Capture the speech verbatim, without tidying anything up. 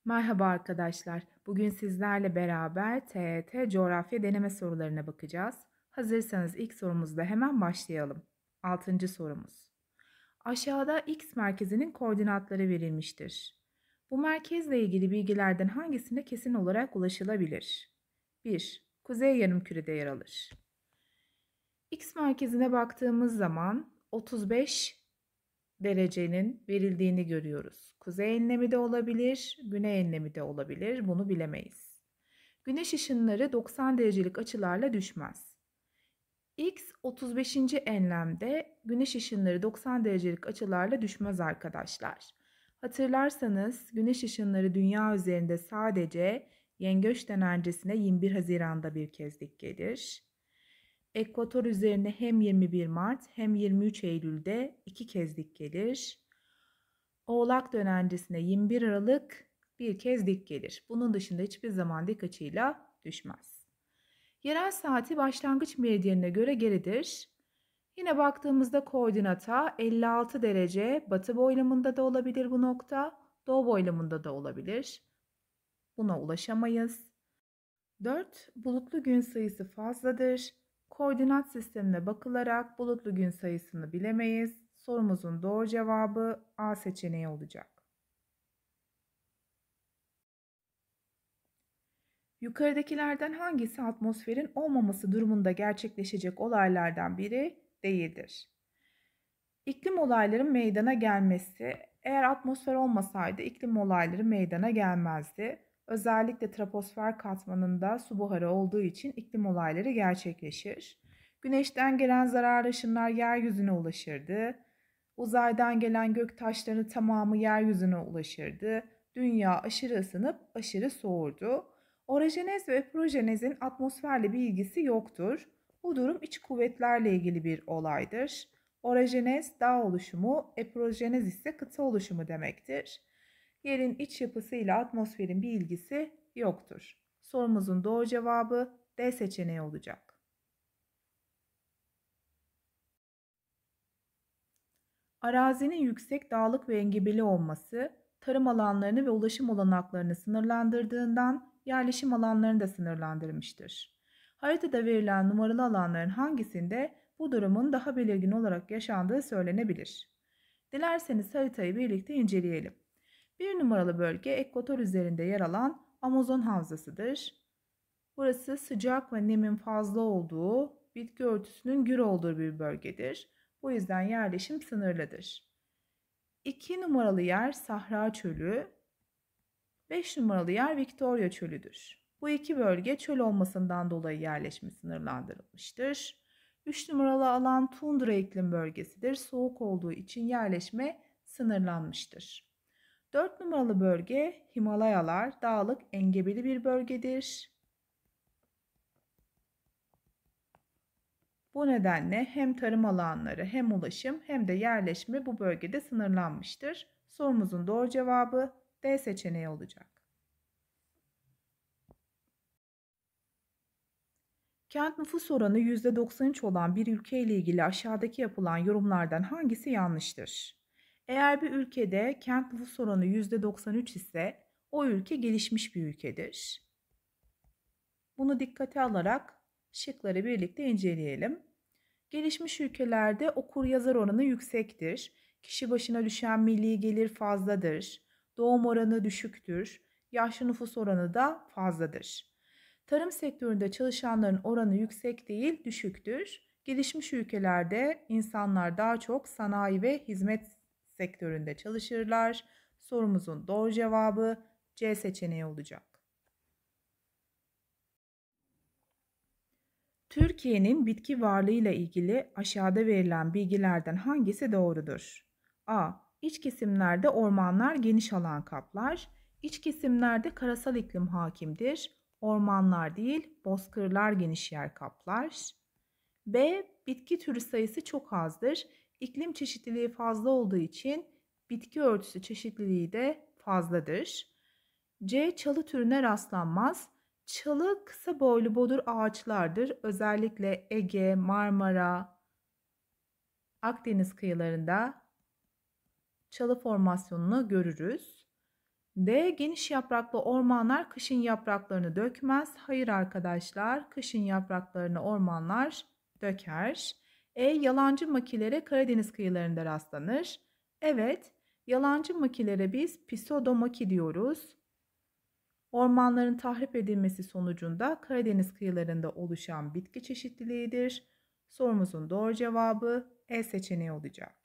Merhaba arkadaşlar. Bugün sizlerle beraber T Y T coğrafya deneme sorularına bakacağız. Hazırsanız ilk sorumuzla hemen başlayalım. Altıncı sorumuz. Aşağıda X merkezinin koordinatları verilmiştir. Bu merkezle ilgili bilgilerden hangisine kesin olarak ulaşılabilir? bir. Kuzey yarımkürede yer alır. X merkezine baktığımız zaman otuz beş derecenin verildiğini görüyoruz. Kuzey enlemi de olabilir, güney enlemi de olabilir. Bunu bilemeyiz. Güneş ışınları doksan derecelik açılarla düşmez. X otuz beşinci enlemde güneş ışınları doksan derecelik açılarla düşmez arkadaşlar. Hatırlarsanız güneş ışınları dünya üzerinde sadece yengeç dönencesine yirmi bir Haziran'da bir kez dik gelir. Ekvator üzerine hem yirmi bir Mart hem yirmi üç Eylül'de iki kez dik gelir. Oğlak dönencesine yirmi bir Aralık bir kez dik gelir. Bunun dışında hiçbir zaman dik açıyla düşmez. Yerel saati başlangıç meridyenine göre geridir. Yine baktığımızda koordinata elli altı derece batı boylamında da olabilir bu nokta, doğu boylamında da olabilir. Buna ulaşamayız. dört. Bulutlu gün sayısı fazladır. Koordinat sistemine bakılarak bulutlu gün sayısını bilemeyiz. Sorumuzun doğru cevabı A seçeneği olacak. Yukarıdakilerden hangisi atmosferin olmaması durumunda gerçekleşecek olaylardan biri değildir? İklim olayları meydana gelmesi. Eğer atmosfer olmasaydı iklim olayları meydana gelmezdi. Özellikle troposfer katmanında su buharı olduğu için iklim olayları gerçekleşir. Güneşten gelen zararlı ışınlar yeryüzüne ulaşırdı. Uzaydan gelen gök taşlarının tamamı yeryüzüne ulaşırdı. Dünya aşırı ısınıp aşırı soğurdu. Orojenez ve epirojenezin atmosferle bir ilgisi yoktur. Bu durum iç kuvvetlerle ilgili bir olaydır. Orojenez dağ oluşumu, epirojenez ise kıta oluşumu demektir. Yerin iç yapısıyla atmosferin bir ilgisi yoktur. Sorumuzun doğru cevabı D seçeneği olacak. Arazinin yüksek dağlık ve engebeli olması, tarım alanlarını ve ulaşım olanaklarını sınırlandırdığından yerleşim alanlarını da sınırlandırmıştır. Haritada verilen numaralı alanların hangisinde bu durumun daha belirgin olarak yaşandığı söylenebilir? Dilerseniz haritayı birlikte inceleyelim. Bir numaralı bölge ekvator üzerinde yer alan Amazon havzasıdır. Burası sıcak ve nemin fazla olduğu, bitki örtüsünün gür olduğu bir bölgedir. Bu yüzden yerleşim sınırlıdır. iki numaralı yer Sahra Çölü, beş numaralı yer Victoria Çölü'dür. Bu iki bölge çöl olmasından dolayı yerleşimi sınırlandırılmıştır. üç numaralı alan tundra iklim bölgesidir. Soğuk olduğu için yerleşme sınırlanmıştır. dört numaralı bölge Himalayalar, dağlık engebeli bir bölgedir. Bu nedenle hem tarım alanları hem ulaşım hem de yerleşme bu bölgede sınırlanmıştır. Sorumuzun doğru cevabı D seçeneği olacak. Kent nüfus oranı yüzde doksan üç olan bir ülke ile ilgili aşağıdaki yapılan yorumlardan hangisi yanlıştır? Eğer bir ülkede kent nüfus oranı yüzde doksan üç ise o ülke gelişmiş bir ülkedir. Bunu dikkate alarak şıkları birlikte inceleyelim. Gelişmiş ülkelerde okur-yazar oranı yüksektir. Kişi başına düşen milli gelir fazladır. Doğum oranı düşüktür. Yaşlı nüfus oranı da fazladır. Tarım sektöründe çalışanların oranı yüksek değil, düşüktür. Gelişmiş ülkelerde insanlar daha çok sanayi ve hizmet sektöründe çalışırlar. Sorumuzun doğru cevabı C seçeneği olacak. Türkiye'nin bitki varlığıyla ilgili aşağıda verilen bilgilerden hangisi doğrudur? A. İç kesimlerde ormanlar geniş alan kaplar. İç kesimlerde karasal iklim hakimdir. Ormanlar değil, bozkırlar geniş yer kaplar. B. Bitki türü sayısı çok azdır. İklim çeşitliliği fazla olduğu için bitki örtüsü çeşitliliği de fazladır. C. Çalı türüne rastlanmaz. Çalı kısa boylu bodur ağaçlardır. Özellikle Ege, Marmara, Akdeniz kıyılarında çalı formasyonunu görürüz. D. Geniş yapraklı ormanlar kışın yapraklarını dökmez. Hayır arkadaşlar, kışın yapraklarını ormanlar döker. E. Yalancı makilere Karadeniz kıyılarında rastlanır. Evet, yalancı makilere biz pseudomaki diyoruz. Ormanların tahrip edilmesi sonucunda Karadeniz kıyılarında oluşan bitki çeşitliliğidir. Sorumuzun doğru cevabı E seçeneği olacak.